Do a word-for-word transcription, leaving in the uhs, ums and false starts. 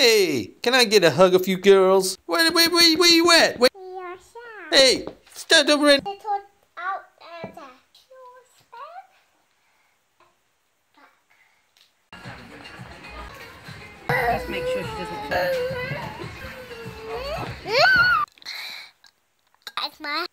Hey, can I get a hug of you girls? Wait, wait, wait, where you at? Wait. Hey, stand over it. Let's make sure she doesn't fall. That's my